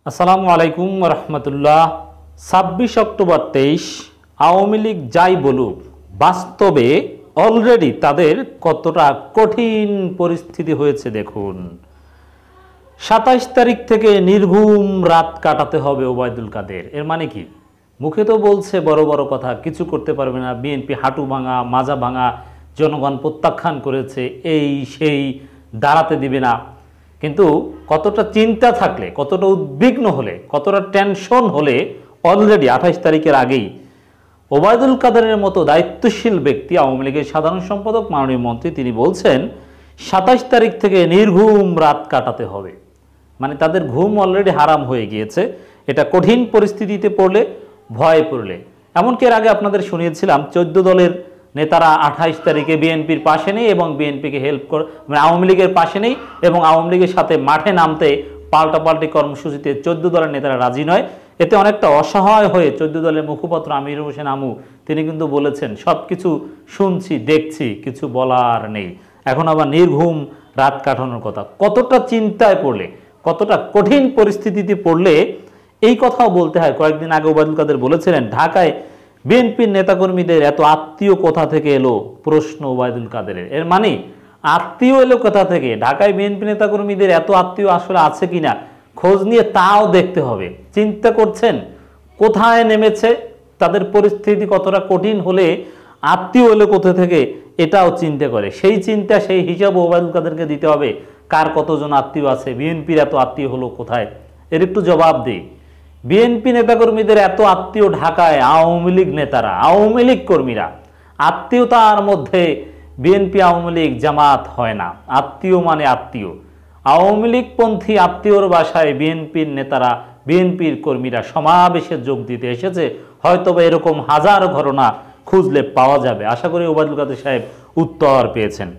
আসসালামু আলাইকুম রহমতুল্লাহ। ২৬ অক্টোবর ২৩ আওয়ামী লীগ যাই বলুক, বাস্তবে অলরেডি তাদের কতটা কঠিন পরিস্থিতি হয়েছে দেখুন। ২৭ তারিখ থেকে নির্ঘুম রাত কাটাতে হবে ওবায়দুল কাদের। এর মানে কি? মুখে তো বলছে বড় বড় কথা, কিছু করতে পারবে না, বিএনপি হাঁটু ভাঙা মাজা ভাঙা, জনগণ প্রত্যাখ্যান করেছে, এই সেই, দাঁড়াতে দিবে না। কিন্তু কতটা চিন্তা থাকলে, কতটা উদ্বিগ্ন হলে, কতটা টেনশন হলে অলরেডি ২৮ তারিখের আগেই ওবায়দুল কাদেরের মতো দায়িত্বশীল ব্যক্তি, আওয়ামী লীগের সাধারণ সম্পাদক মাননীয় মন্ত্রী, তিনি বলছেন ২৭ তারিখ থেকে নির্ঘুম রাত কাটাতে হবে। মানে তাদের ঘুম অলরেডি হারাম হয়ে গিয়েছে। এটা কঠিন পরিস্থিতিতে পড়লে, ভয়ে পড়লে। এমনকি এর আগে আপনাদের শুনিয়েছিলাম ১৪ দলের নেতারা ২৮ তারিখে বিএনপির পাশে নেই এবং বিএনপিকে হেল্প করে, মানে আওয়ামী লীগের পাশে নেই এবং আওয়ামী লীগের সাথে মাঠে নামতে পাল্টাপাল্টি কর্মসূচিতে ১৪ দলের নেতারা রাজি নয়। এতে অনেকটা অসহায় হয়ে ১৪ দলের মুখপাত্র আমির হোসেন আমু, তিনি কিন্তু বলেছেন সব কিছু শুনছি, দেখছি, কিছু বলার নেই। এখন আবার নির্ঘুম রাত কাটানোর কথা। কতটা চিন্তায় পড়লে, কতটা কঠিন পরিস্থিতিতে পড়লে এই কথাও বলতে হয়। কয়েকদিন আগে ওবায়দুল কাদের বলেছিলেন ঢাকায় বিএনপির নেতাকর্মীদের এত আত্মীয় কোথা থেকে এলো, প্রশ্ন ওবায়দুল কাদেরের। এর মানে আত্মীয় এলো কোথা থেকে? ঢাকায় বিএনপি নেতাকর্মীদের এত আত্মীয় আসলে আছে কিনা খোঁজ নিয়ে তাও দেখতে হবে। চিন্তা করছেন কোথায় নেমেছে, তাদের পরিস্থিতি কতটা কঠিন হলে আত্মীয় এলো কোথা থেকে, এটাও চিন্তা করে। সেই চিন্তা, সেই হিসাব ওবায়দুল কাদেরকে দিতে হবে। কার কতজন আত্মীয় আছে, বিএনপির এত আত্মীয় হলো কোথায়, এর একটু জবাব দিই। বিএনপি নেতাকর্মীদের এত আত্মীয় ঢাকায়, আওয়ামী লীগ নেতারা, আওয়ামী লীগ কর্মীরা। আত্মীয়তার মধ্যে বিএনপি আওয়ামী লীগ জামাত হয় না। আত্মীয় মানে আত্মীয়। আওয়ামী লীগপন্থী আত্মীয়র বাসায় বিএনপির নেতারা, বিএনপির কর্মীরা সমাবেশে যোগ দিতে এসেছে। হয়তো বা এরকম হাজার ঘটনা খুঁজলে পাওয়া যাবে। আশা করি ওবায়দুল কাদের সাহেব উত্তর পেয়েছেন।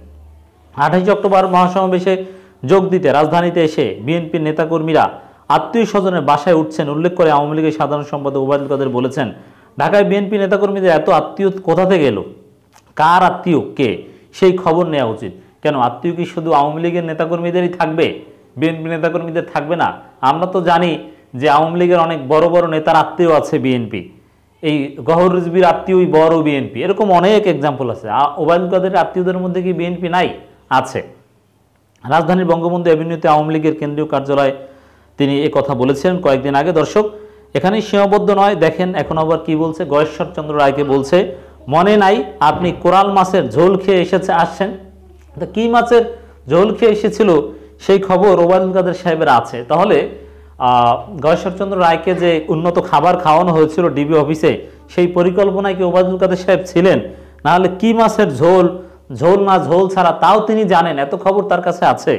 ২৮ অক্টোবর মহাসমাবেশে যোগ দিতে রাজধানীতে এসে বিএনপির নেতাকর্মীরা আত্মীয় স্বজনের বাসায় উঠছেন উল্লেখ করে আওয়ামী লীগের সাধারণ সম্পাদক ওবায়দুল কাদের বলেছেন, ঢাকায় বিএনপি নেতাকর্মীদের এত আত্মীয় কোথা থেকে এলো, কার আত্মীয় কে, সেই খবর নেওয়া উচিত। কেন আত্মীয় কি শুধু আওয়ামী লীগের নেতাকর্মীদেরই থাকবে, বিএনপি নেতাকর্মীদের থাকবে না? আমরা তো জানি যে আওয়ামী লীগের অনেক বড় বড় নেতার আত্মীয় আছে বিএনপি, এই গহর রিজভির আত্মীয়ই বড় বিএনপি, এরকম অনেক এক্সাম্পল আছে। ওবায়দুল কাদের আত্মীয়দের মধ্যে কি বিএনপি নাই? আছে। রাজধানীর বঙ্গবন্ধু অ্যাভিনিউতে আওয়ামী লীগের কেন্দ্রীয় কার্যালয়ে তিনি এ কথা বলেছিলেন কয়েকদিন আগে। দর্শক, এখানেই সীমাবদ্ধ নয়, দেখেন এখন আবার কি বলছে। গয়েশ্বরচন্দ্র রায়কে বলছে, মনে নাই আপনি কোরাল মাছের ঝোল খেয়ে আসছেন? তো কি মাছের ঝোল খেয়ে এসেছিল সেই খবর ওবায়দুল কাদের সাহেবের আছে। তাহলে গয়েশ্বরচন্দ্র রায়কে যে উন্নত খাবার খাওয়ানো হয়েছিল ডিবি অফিসে, সেই পরিকল্পনায় কি ওবায়দুল কাদের সাহেব ছিলেন? নাহলে কি মাছের ঝোল, ঝোল না ঝোল ছাড়া, তাও তিনি জানেন, এত খবর তার কাছে আছে।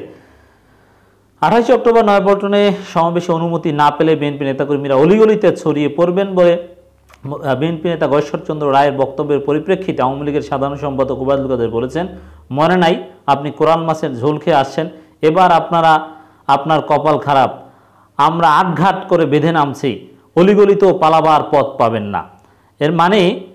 ২৮ অক্টোবর নয়াপল্টনে সমাবেশে অনুমতি না পেলে বিএনপি নেতাকর্মীরা অলিগলিতে ছড়িয়ে পড়বেন বলে বিএনপি নেতা গয়েশ্বরচন্দ্র রায়ের বক্তব্যের পরিপ্রেক্ষিতে আওয়ামী লীগের সাধারণ সম্পাদক ওবায়দুল কাদের বলেছেন, মনে নাই আপনি কোরাল মাছের ঝোল খেয়ে আসছেন? এবার আপনার কপাল খারাপ, আমরা আটঘাট করে বেঁধে নামছি, অলিগলিতেও পালাবার পথ পাবেন না। এর মানে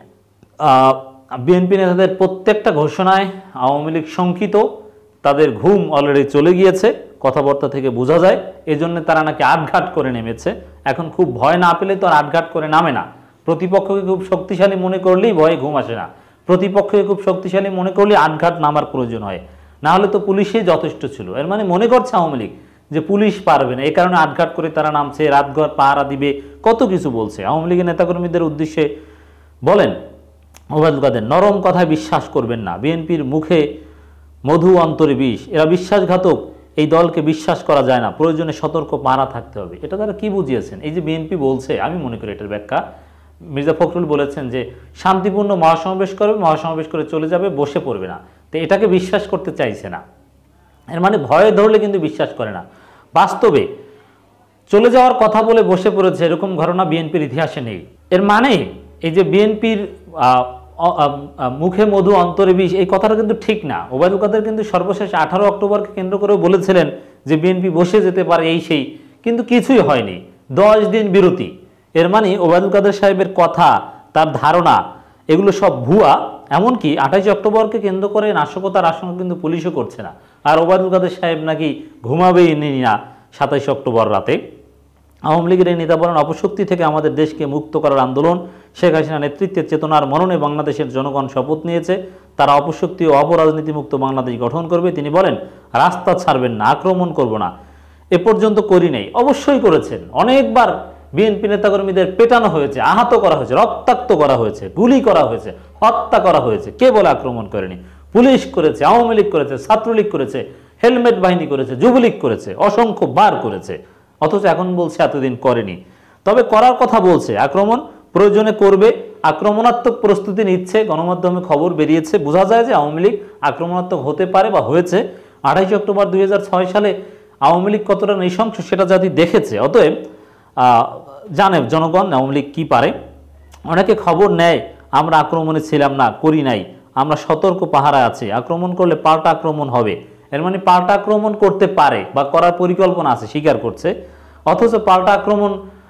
বিএনপি নেতাদের প্রত্যেকটা ঘোষণায় আওয়ামী লীগ শঙ্কিত, তাদের ঘুম অলরেডি চলে গিয়েছে, কথাবার্তা থেকে বোঝা যায়। এজন্য তারা নাকি আটঘাট করে নেমেছে। এখন খুব ভয় না পেলে তো আর আটঘাট করে নামে না। প্রতিপক্ষকে খুব শক্তিশালী মনে করলেই ভয়ে ঘুম আসে না। প্রতিপক্ষকে খুব শক্তিশালী মনে করলে আটঘাট নামার প্রয়োজন হয়, না হলে তো পুলিশই যথেষ্ট ছিল। এর মানে মনে করছে আওয়ামী লীগ যে পুলিশ পারবে না, এই কারণে আটঘাট করে তারা নামছে, রাতঘর পাহারা দিবে, কত কিছু বলছে। আওয়ামী লীগের নেতাকর্মীদের উদ্দেশ্যে বলেন ওবায়দুল কাদের, নরম কথায় বিশ্বাস করবেন না, বিএনপির মুখে মধু অন্তরে বিষ, এরা বিশ্বাসঘাতক, এই দলকে বিশ্বাস করা যায় না, প্রয়োজনে সতর্ক পাহারা থাকতে হবে। এটা তারা কি বুঝিয়েছেন? এই যে বিএনপি বলছে, আমি মনে করি এটার ব্যাখ্যা মির্জা ফখরুল বলেছেন যে শান্তিপূর্ণ মহাসমাবেশ করবে, মহাসমাবেশ করে চলে যাবে, বসে পড়বে না। তো এটাকে বিশ্বাস করতে চাইছে না। এর মানে ভয়ে ধরলে কিন্তু বিশ্বাস করে না। বাস্তবে চলে যাওয়ার কথা বলে বসে পড়েছে, এরকম ঘটনা বিএনপির ইতিহাসে নেই। এর মানে এই যে বিএনপির মুখে মধু অন্তরে বিষ, এই কথাটা কিন্তু ঠিক না। ওবায়দুল কাদের কিন্তু সর্বশেষ 18 অক্টোবরকে কেন্দ্র করে বলেছিলেন যে বিএনপি বসে যেতে পারে, এই সেই, কিন্তু কিছুই হয়নি। 10 দিন বিরতি। এর মানে ওবায়দুল কাদের সাহেবের কথা, তার ধারণা, এগুলো সব ভুয়া। এমনকি 28 অক্টোবরকে কেন্দ্র করে নাশকতার আশঙ্কা কিন্তু পুলিশও করছে না। আর ওবায়দুল কাদের সাহেব নাকি ঘুমাবেই না 27 অক্টোবর রাতে। আওয়ামী লীগের এই নেতা বলেন, অপশক্তি থেকে আমাদের দেশকে মুক্ত করার আন্দোলন শেখ হাসিনা নেতৃত্বের চেতনার মননে বাংলাদেশের জনগণ শপথ নিয়েছে, তারা অপশক্তি ও অপরাজনীতিমুক্ত বাংলাদেশ গঠন করবে। তিনি বলেন, রাস্তা ছাড়বেন না, আক্রমণ করব না, এ পর্যন্ত করি নাই। অবশ্যই করেছেন, অনেকবার বিএনপি নেতাকর্মীদের পেটানো হয়েছে, আহত করা হয়েছে, রক্তাক্ত করা হয়েছে, গুলি করা হয়েছে, হত্যা করা হয়েছে। কে বলে আক্রমণ করেনি? পুলিশ করেছে, আওয়ামী লীগ করেছে, ছাত্রলীগ করেছে, হেলমেট বাহিনী করেছে, যুবলীগ করেছে, অসংখ্য বার করেছে। অথচ এখন বলছে এতদিন করেনি। তবে করার কথা বলছে, আক্রমণ প্রয়োজনে করবে, আক্রমণাত্মক প্রস্তুতি নিচ্ছে। গণমাধ্যমে খবর বেরিয়েছে, বোঝা যায় যে আওয়ামী লীগ আক্রমণাত্মক হতে পারে বা হয়েছে। 28 অক্টোবর 2006 সালে আওয়ামী লীগ কতটা নৃশংস সেটা জাতি দেখেছে। অতএব জানে জনগণ আওয়ামী লীগ কী পারে। অনেকে খবর নেয় আমরা আক্রমণে ছিলাম না, করি নাই, আমরা সতর্ক পাহারায় আছি, আক্রমণ করলে পাল্টা আক্রমণ হবে। এর মানে পাল্টা আক্রমণ করতে পারে বা করার পরিকল্পনা আছে, স্বীকার করছে। অথচ পাল্টা আক্রমণ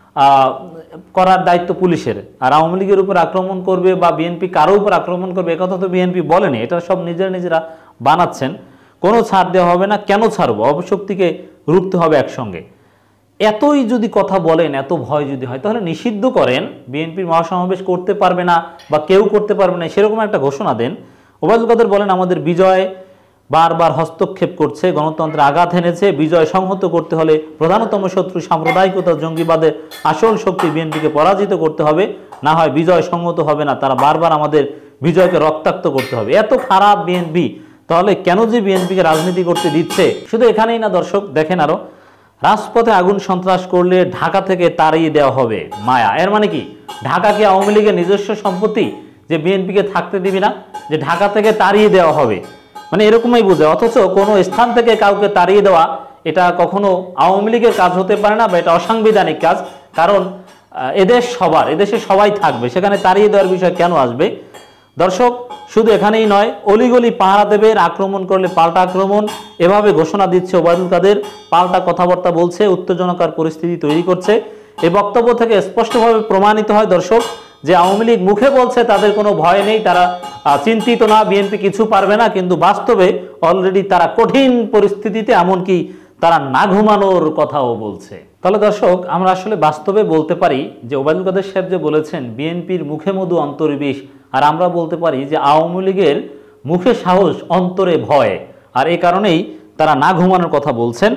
করার দায়িত্ব পুলিশের। আর আওয়ামী লীগের উপর আক্রমণ করবে বা বিএনপি কারো উপর আক্রমণ করবে একথা তো বিএনপি বলেনি, এটা সব নিজেরা বানাচ্ছেন। কোনো ছাড় দেওয়া হবে না। কেন ছাড়বো? অপশক্তিকে রুখতে হবে একসঙ্গে। এতই যদি কথা বলেন, এত ভয় যদি হয়, তাহলে নিষিদ্ধ করেন, বিএনপির মহাসমাবেশ করতে পারবে না বা কেউ করতে পারবে না, সেরকম একটা ঘোষণা দেন। ওবায়দুল কাদের বলেন, আমাদের বিজয় বারবার হস্তক্ষেপ করছে, গণতন্ত্রে আঘাত এনেছে, বিজয় সংহত করতে হলে প্রধানতম শত্রু সাম্প্রদায়িকতা, জঙ্গিবাদের আসল শক্তি বিএনপিকে পরাজিত করতে হবে, না হয় বিজয় সংহত হবে না। তারা বারবার আমাদের বিজয়কে রক্তাক্ত করতে হবে। এত খারাপ বিএনপি, তাহলে কেন যে বিএনপিকে রাজনীতি করতে দিচ্ছে? শুধু এখানেই না দর্শক, দেখেন আরো, রাজপথে আগুন সন্ত্রাস করলে ঢাকা থেকে তাড়িয়ে দেওয়া হবে। মায়া, এর মানে কি? ঢাকা কি আওয়ামী লীগের নিজস্ব সম্পত্তি যে বিএনপিকে থাকতে দিবি না, যে ঢাকা থেকে তাড়িয়ে দেওয়া হবে? মানে এরকমই বোঝে। অথচ কোনো স্থান থেকে কাউকে তাড়িয়ে দেওয়া এটা কখনো আওয়ামী লীগের কাজ হতে পারে না, বা এটা অসাংবিধানিক কাজ। কারণ এদেশ সবার, এদেশে সবাই থাকবে, সেখানে তাড়িয়ে দেওয়ার বিষয় কেন আসবে? দর্শক, শুধু এখানেই নয়, অলিগলি পাহারা দেবে, আক্রমণ করলে পাল্টা আক্রমণ, এভাবে ঘোষণা দিচ্ছে ওবায়দুল কাদের। পাল্টা কথাবার্তা বলছে, উত্তেজনকার পরিস্থিতি তৈরি করছে। এই বক্তব্য থেকে স্পষ্টভাবে প্রমাণিত হয় দর্শক যে আওয়ামী লীগ মুখে বলছে তাদের কোনো ভয় নেই, তারা চিন্তিত না, বিএনপি কিছু পারবে না, কিন্তু বাস্তবে অলরেডি তারা কঠিন পরিস্থিতিতে, এমনকি তারা না ঘুমানোর কথাও বলছে। তাহলে দর্শক, আমরা আসলে বাস্তবে বলতে পারি যে ওবায়দুল কাদের সাহেব যে বলেছেন বিএনপির মুখে মধু অন্তরে বিষ, আর আমরা বলতে পারি যে আওয়ামী লীগের মুখে সাহস অন্তরে ভয়, আর এই কারণেই তারা না ঘুমানোর কথা বলছেন।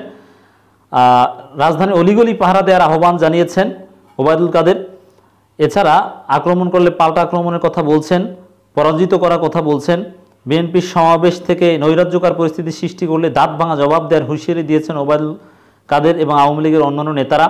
রাজধানী অলিগলি পাহারা দেওয়ার আহ্বান জানিয়েছেন ওবায়দুল কাদের। এছাড়া আক্রমণ করলে পাল্টা আক্রমণের কথা বলছেন, পরাজিত করার কথা বলছেন। বিএনপির সমাবেশ থেকে নৈরাজ্যকর পরিস্থিতি সৃষ্টি করলে দাঁত ভাঙা জবাব দেওয়ার হুঁশিয়ারি দিয়েছেন ওবায়দুল কাদের এবং আওয়ামী লীগের অন্যান্য নেতারা।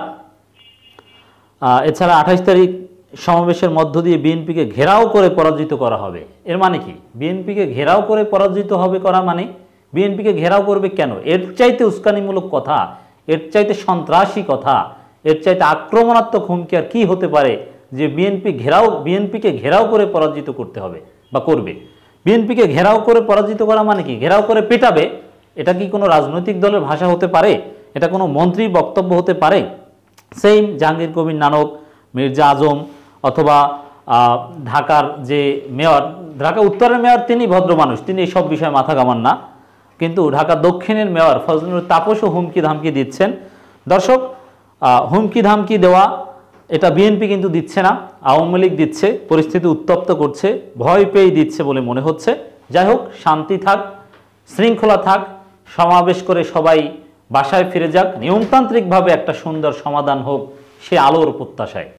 এছাড়া 28 তারিখ সমাবেশের মধ্য দিয়ে বিএনপিকে ঘেরাও করে পরাজিত করা হবে। এর মানে কি? বিএনপিকে ঘেরাও করে পরাজিত হবে করা মানে বিএনপিকে ঘেরাও করবে কেন? এর চাইতে উস্কানিমূলক কথা, এর চাইতে সন্ত্রাসী কথা, এর চাইতে আক্রমণাত্মক হুমকি আর কি হতে পারে যে বিএনপিকে ঘেরাও করে পরাজিত করতে হবে বা করবে? বিএনপিকে ঘেরাও করে পরাজিত করা মানে কি? ঘেরাও করে পেটাবে। এটা কি কোনো রাজনৈতিক দলের ভাষা হতে পারে? এটা কোনো মন্ত্রীর বক্তব্য হতে পারে? সেম জাহাঙ্গীর কবির নানক, মির্জা আজম, অথবা ঢাকার যে মেয়র, ঢাকা উত্তরের মেয়র, তিনি ভদ্র মানুষ, তিনি এইসব বিষয়ে মাথা ঘামান না, কিন্তু ঢাকা দক্ষিণের মেয়র ফজলুল তাপসও হুমকি ধামকি দিচ্ছেন। দর্শক, হুমকি ধামকি দেওয়া এটা বিএনপি কিন্তু দিচ্ছে না, আওয়ামী লীগ দিচ্ছে, পরিস্থিতি উত্তপ্ত করছে, ভয় পেয়ে দিচ্ছে বলে মনে হচ্ছে। যাই হোক, শান্তি থাক, শৃঙ্খলা থাক, সমাবেশ করে সবাই বাসায় ফিরে যাক, নিয়মতান্ত্রিকভাবে একটা সুন্দর সমাধান হোক, সে আলোর প্রত্যাশায়।